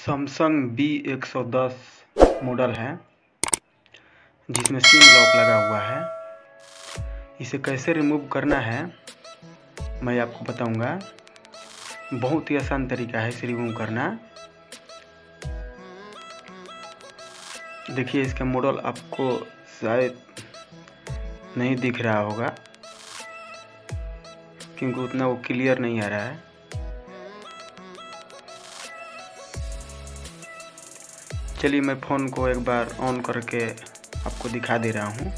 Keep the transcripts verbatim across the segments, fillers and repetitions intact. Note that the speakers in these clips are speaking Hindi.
सैमसंग बी एक सौ दस मॉडल है जिसमें सिम लॉक लगा हुआ है। इसे कैसे रिमूव करना है मैं आपको बताऊंगा। बहुत ही आसान तरीका है इसे रिमूव करना। देखिए इसका मॉडल आपको शायद नहीं दिख रहा होगा क्योंकि उतना वो क्लियर नहीं आ रहा है। चलिए मैं फ़ोन को एक बार ऑन करके आपको दिखा दे रहा हूँ।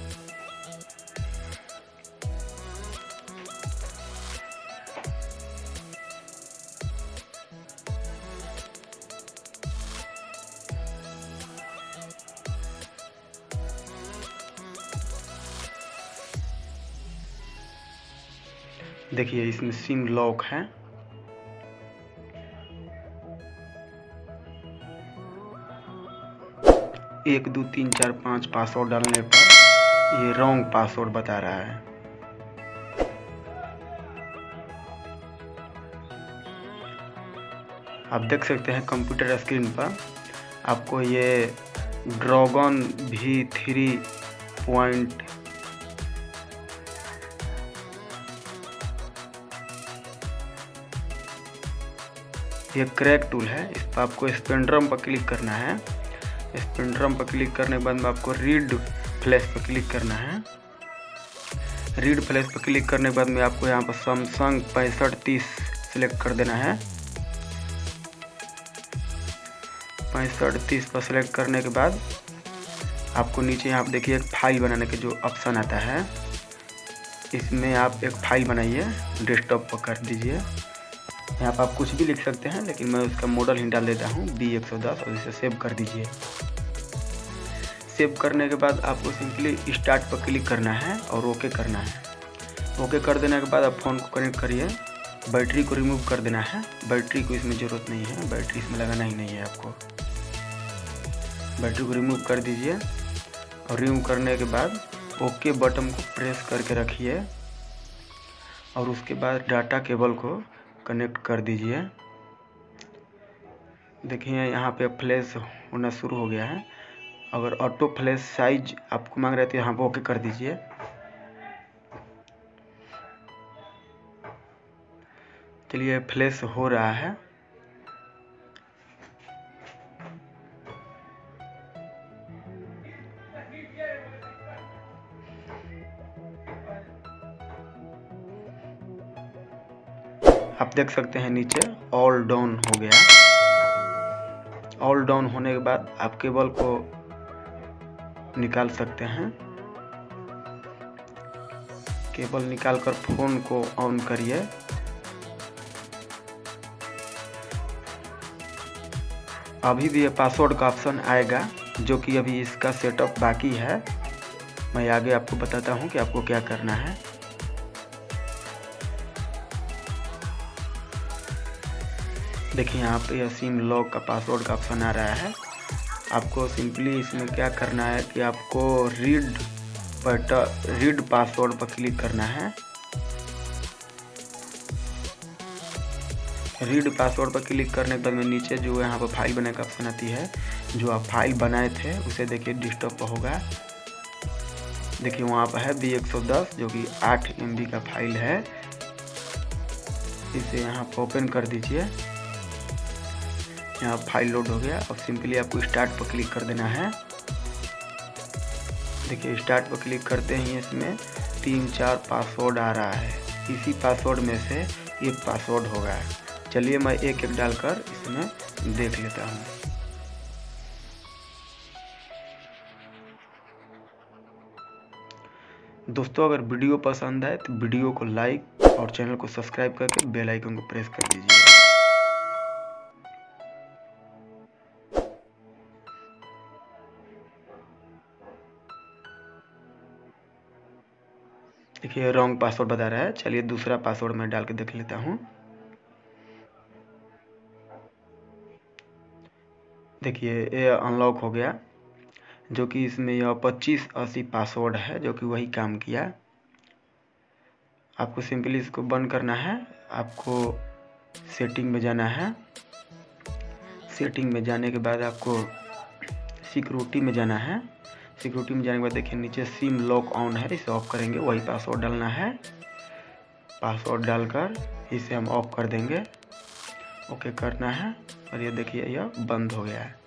देखिए इसमें सिम लॉक है। एक दो तीन चार पाँच पासवर्ड डालने पर ये रॉन्ग पासवर्ड बता रहा है। आप देख सकते हैं कंप्यूटर स्क्रीन पर आपको ये ड्रैगन वी थ्री पॉइंट ये क्रैक टूल है। इस पर आपको स्पेक्ट्रम पर क्लिक करना है। स्पेक्ट्रम पर क्लिक करने के बाद में आपको रीड फ्लैश पर क्लिक करना है। रीड फ्लैश पर क्लिक करने के बाद में आपको यहाँ पर सैमसंग पैंसठ तीस सेलेक्ट कर देना है। पैंसठ तीस पर सेलेक्ट करने के बाद आपको नीचे यहाँ पर देखिए एक फाइल बनाने के जो ऑप्शन आता है, इसमें आप एक फाइल बनाइए, डेस्कटॉप पर कर दीजिए। यहाँ पर आप कुछ भी लिख सकते हैं लेकिन मैं उसका मॉडल ही डाल देता हूँ बी एक सौ दस और इसे सेव कर दीजिए। सेव करने के बाद आपको सिंपली स्टार्ट पर क्लिक करना है और ओके करना है। ओके कर देने के बाद आप फ़ोन को कनेक्ट करिए। बैटरी को रिमूव कर देना है। बैटरी को इसमें ज़रूरत नहीं है, बैटरी इसमें लगाना ही नहीं है आपको। बैटरी को रिमूव कर दीजिए और रिमूव करने के बाद ओके बटन को प्रेस करके रखिए और उसके बाद डाटा केबल को कनेक्ट कर दीजिए। देखिए यहाँ पे फ्लैश होना शुरू हो गया है। अगर ऑटो फ्लैश साइज आपको मांग रहे थे यहाँ पे ओके कर दीजिए। चलिए फ्लैश हो रहा है। आप देख सकते हैं नीचे ऑल डाउन हो गया। ऑल डाउन होने के बाद आप केबल को निकाल सकते हैं। केबल निकालकर फोन को ऑन करिए। अभी भी ये पासवर्ड का ऑप्शन आएगा जो कि अभी इसका सेटअप बाकी है। मैं आगे आपको बताता हूँ कि आपको क्या करना है। देखिए यहाँ पे यह सिम लॉक का पासवर्ड का ऑप्शन आ रहा है। आपको सिंपली इसमें क्या करना है कि आपको रीड बटन रीड पासवर्ड पर क्लिक करना है। रीड पासवर्ड पर क्लिक करने के बाद में नीचे जो यहाँ पर फाइल बनाने का ऑप्शन आती है, जो आप फाइल बनाए थे उसे देखिए डेस्कटॉप पर होगा। देखिए वहाँ पर है बी एक सौ दस जो कि आठ एम बी का फाइल है। इसे यहाँ पर ओपन कर दीजिए। यहाँ फाइल लोड हो गया। अब सिंपली आपको स्टार्ट पर क्लिक कर देना है। देखिए स्टार्ट पर क्लिक करते ही इसमें तीन चार पासवर्ड आ रहा है। इसी पासवर्ड में से एक पासवर्ड होगा। चलिए मैं एक एक डालकर इसमें देख लेता हूँ। दोस्तों अगर वीडियो पसंद आए तो वीडियो को लाइक और चैनल को सब्सक्राइब करके बेल आइकन को प्रेस कर दीजिए। देखिए रॉन्ग पासवर्ड बता रहा है। चलिए दूसरा पासवर्ड मैं डाल के देख लेता हूँ। देखिए ये अनलॉक हो गया जो कि इसमें यह पच्चीस अस्सी पासवर्ड है जो कि वही काम किया। आपको सिंपली इसको बंद करना है। आपको सेटिंग में जाना है। सेटिंग में जाने के बाद आपको सिक्योरिटी में जाना है। सिक्योरिटी में जाने के बाद देखिए नीचे सिम लॉक ऑन है, इसे ऑफ करेंगे। वही पासवर्ड डालना है, पासवर्ड डालकर इसे हम ऑफ कर देंगे। ओके करना है और ये देखिए यह बंद हो गया है।